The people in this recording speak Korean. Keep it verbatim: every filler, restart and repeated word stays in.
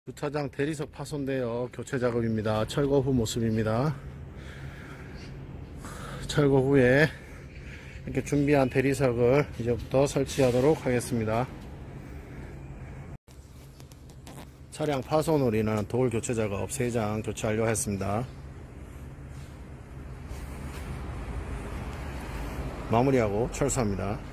주차장 대리석 파손되어 교체 작업입니다. 철거 후 모습입니다. 철거 후에 이렇게 준비한 대리석을 이제부터 설치하도록 하겠습니다. 차량 파손으로 인한 돌 교체 작업 세 장 교체 완료했습니다. 마무리하고 철수합니다.